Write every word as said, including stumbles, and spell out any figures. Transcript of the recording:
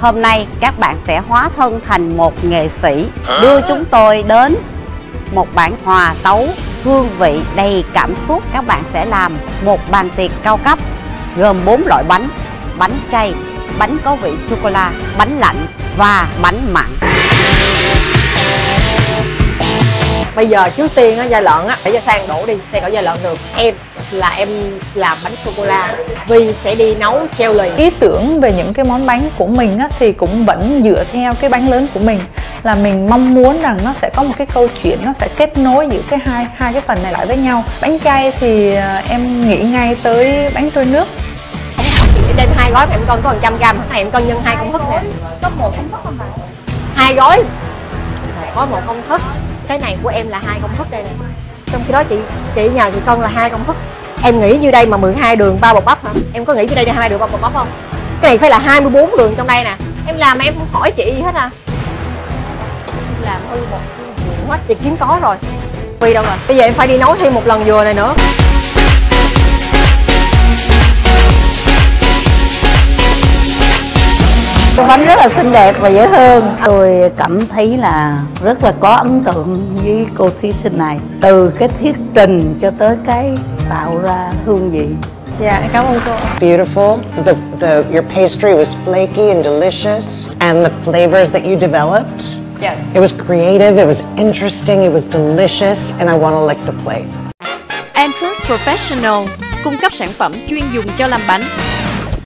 Hôm nay các bạn sẽ hóa thân thành một nghệ sĩ, đưa chúng tôi đến một bản hòa tấu hương vị đầy cảm xúc. Các bạn sẽ làm một bàn tiệc cao cấp gồm bốn loại bánh: bánh chay, bánh có vị chocolate, bánh lạnh và bánh mặn. Bây giờ trước tiên á, da lợn á, để cho Sang đổ đi, Sang đổ da lợn được. Em là em làm bánh sô-cô-la, Vi sẽ đi nấu treo lì. Ý tưởng về những cái món bánh của mình á, thì cũng vẫn dựa theo cái bánh lớn của mình, là mình mong muốn rằng nó sẽ có một cái câu chuyện, nó sẽ kết nối giữa cái hai hai cái phần này lại với nhau. Bánh chay thì em nghĩ ngay tới bánh trôi nước. Trên hai gói mà em cân có một trăm gram, này em cân nhân hai công thức nè. Có một công thức không bạn? Hai gói có một công thức. Cái này của em là hai công thức đây nè. Trong khi đó chị chị nhờ chị cân là hai công thức. Em nghĩ như đây mà mười hai đường ba bột bắp hả? Em có nghĩ như đây là hai đường ba bột bắp không? Cái này phải là hai mươi bốn đường trong đây nè. Em làm mà em không hỏi chị gì hết à. Em làm hư một chuyện hết, chị kiếm có rồi. Vi đâu rồi? Bây giờ em phải đi nấu thêm một lần dừa này nữa. Cái bánh rất là xinh đẹp và dễ thương. Tôi cảm thấy là rất là có ấn tượng với cô thí sinh này. Từ cái thuyết trình cho tới cái tạo ra hương vị. Dạ, em cảm ơn cô. Beautiful. The, the, your pastry was flaky and delicious. And the flavors that you developed. Yes. It was creative, it was interesting, it was delicious. And I want to lick the plate. Entrance Professional cung cấp sản phẩm chuyên dùng cho làm bánh.